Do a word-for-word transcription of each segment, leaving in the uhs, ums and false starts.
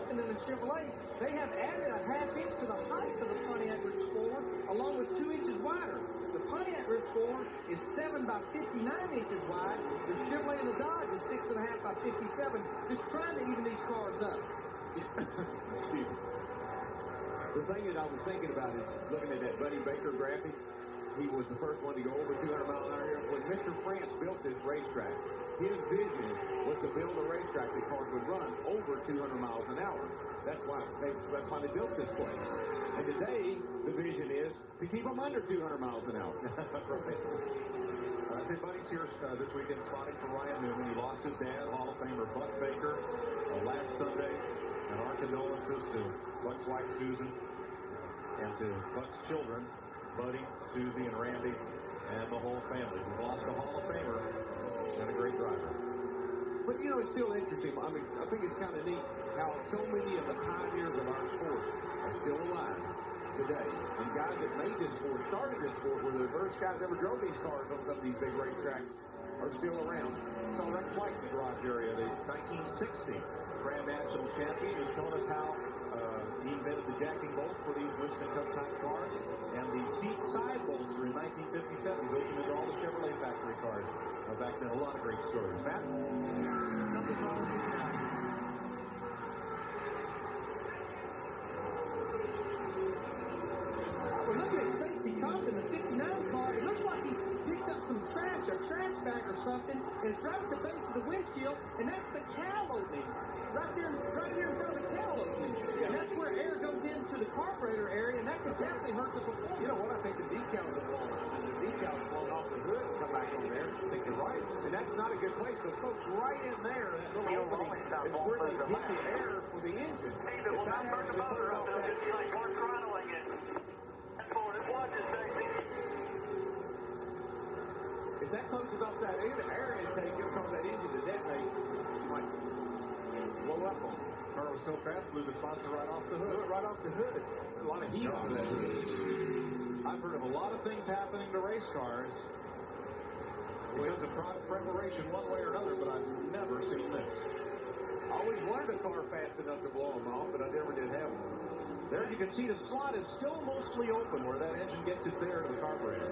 something in the Chevrolet. They have added a half inch to the height of the Pontiac Ridge Sport, along with two inches wider. The Pontiac Ridge Sport is seven by fifty-nine inches wide. The Chevrolet and the Dodge is six and a half by fifty-seven. Just trying to even these cars up. Excuse me. The thing that I was thinking about is looking at that Buddy Baker graphic. He was the first one to go over two hundred miles an hour. When Mister France built this racetrack, his vision was to build a racetrack that cars would run over two hundred miles an hour. That's why they, that's why they built this place. And today, the vision is to keep them under two hundred miles an hour. Right. I say Buddy's here uh, this weekend spotting for Ryan Newman. He lost his dad, Hall of Famer Buck Baker, uh, last Sunday. And our condolences to Buck's wife, Susan, and to Buck's children, Buddy, Susie, and Randy, and the whole family. We've lost a Hall of Famer and a great driver. But, you know, it's still interesting. I mean, I think it's kind of neat how so many of the pioneers of our sport are still alive today. And guys that made this sport, started this sport, were the first guys that ever drove these cars on some of these big racetracks, are still around. So Rex White in the garage area, the nineteen sixty Grand National Champion, who's telling us how uh, he invented the jacking bolt for these Winston Cup type cars, and the seat side bolster in nineteen fifty-seven, built them into all the Chevrolet factory cars uh, back then. A lot of great stories. Matt? Something wrong with tonight. We're looking at Stacy Compton, the fifty-nine car. It looks like he's picked up some trash, a trash bag or something, and it's right at the base of the windshield, and that's the cowl opening. Right there, right here in front of the cowl opening. And that's where air goes into the carburetor area, and that could definitely hurt the performance. You know what? I think the decals are blown off. And the decals blown off the hood and come back over there. I think you're right. And that's not a good place because, folks, right in there, that little opening is where they get the air for the engine. Steve, it will not burn the motor up. It'll just be like more throttling it. That's for it. Watch it, Stacy. If that closes off that air intake, it'll cause that engine to detonate. You might blow up on it. Car was so fast, blew the sponsor right off the hood. Blew it right off the hood. A lot of heat off of that hood. I've heard of a lot of things happening to race cars because of product preparation one way or another, but I've never seen this. I always wanted a car fast enough to blow them off, but I never did have one. There you can see the slot is still mostly open where that engine gets its air to the carburetor.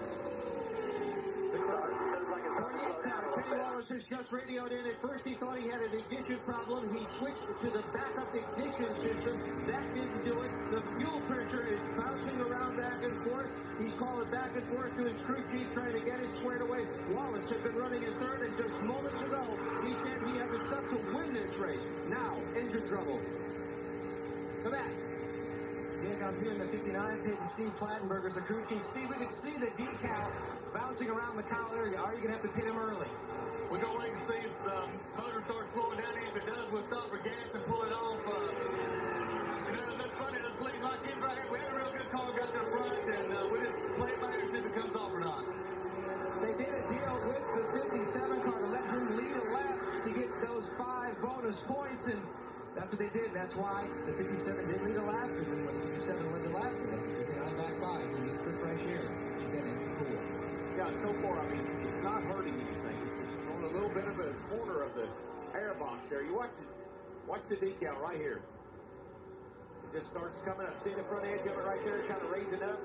Kenny Wallace has just radioed in. At first, he thought he had an ignition problem. He switched to the backup ignition system. That didn't do it. The fuel pressure is bouncing around back and forth. He's calling back and forth to his crew chief, trying to get it squared away. Wallace had been running in third, and just moments ago, he said he had the stuff to win this race. Now, engine trouble. Come back. Nick, I'm here in the fifty-nine pit, and Steve Plattenberger's the crew chief. Steve, we can see the decal bouncing around the cowl area. Are you going to have to pit him early? We're going to wait and see if the um, motor starts slowing down. If it does, we'll stop for gas and pull it off. Uh, you know, that's funny. That's looking like it's right here. We had a real good car got to the front, and uh, we just play it by ear and see if it comes off or not. They did a deal with the fifty-seven car to let him lead a lap to get those five bonus points, and that's what they did. That's why the fifty-seven did lead a lap, and then when the fifty-seven led the lap, the fifty-nine back by. He needs the fresh air. That engine cool. Yeah, so far, I mean, it's not hurting anything. It's just throwing a little bit of a corner of the air box there. You watch it. Watch the decal right here. It just starts coming up. See the front edge of it right there, kind of raising up.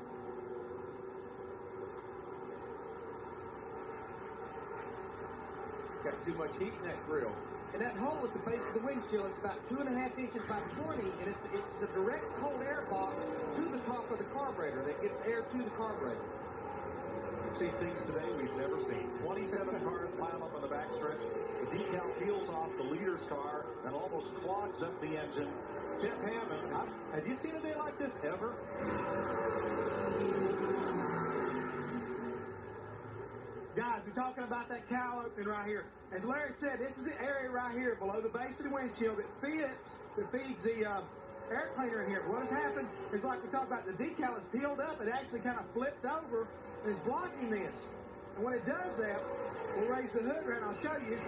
Got too much heat in that grill. And that hole at the base of the windshield, it's about two and a half inches by twenty, and it's it's a direct cold air box to the top of the carburetor that gets air to the carburetor. We've seen things today we've never seen. twenty-seven cars pile up on the backstretch. The decal peels off the leader's car and almost clogs up the engine. Jeff Hammond, I, have you seen a day like this ever? Guys, we're talking about that cowl opening right here. As Larry said, this is the area right here below the base of the windshield that feeds, that feeds the uh, air cleaner in here. What has happened is, like we talked about, the decal is peeled up. It actually kind of flipped over and is blocking this. And when it does that, we'll raise the hood around. I'll show you.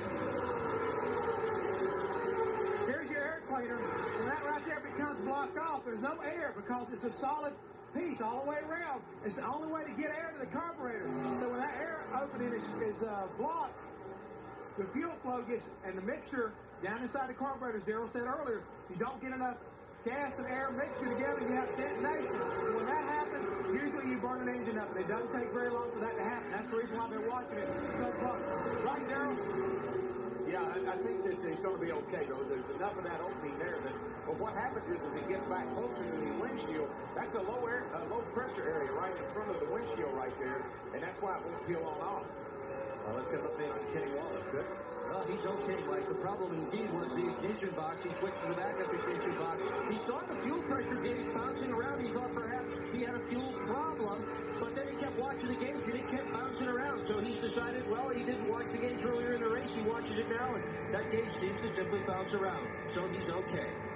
Here's your air cleaner. When that right there becomes blocked off, there's no air because it's a solid piece all the way around. It's the only way to get air to the carburetor. So when that air opening is, is uh, blocked, the fuel flow gets, and the mixture down inside the carburetor, as Daryl said earlier, you don't get enough gas and air mixture together, you have detonation. And when that happens, usually you burn an engine up, and it doesn't take very long for that to happen. That's the reason why they're watching it so close. Right, Daryl? Yeah, I, I think that he's going to be okay, though. There's enough of that opening there. That, but what happens is, as he gets back closer to the windshield, that's a low air, uh, low pressure area right in front of the windshield right there, and that's why it won't peel on off. Well, let's get an update on Kenny Wallace, Dick. Well, he's okay, Mike. The problem indeed was the ignition box. He switched to the backup ignition box. He saw the fuel pressure gauge bouncing around. He thought perhaps he had a fuel problem, but then he kept watching the gauge and it kept bouncing around. So he's decided, well, he didn't watch the gauge earlier in the race. He watches it now, and that gauge seems to simply bounce around. So he's okay.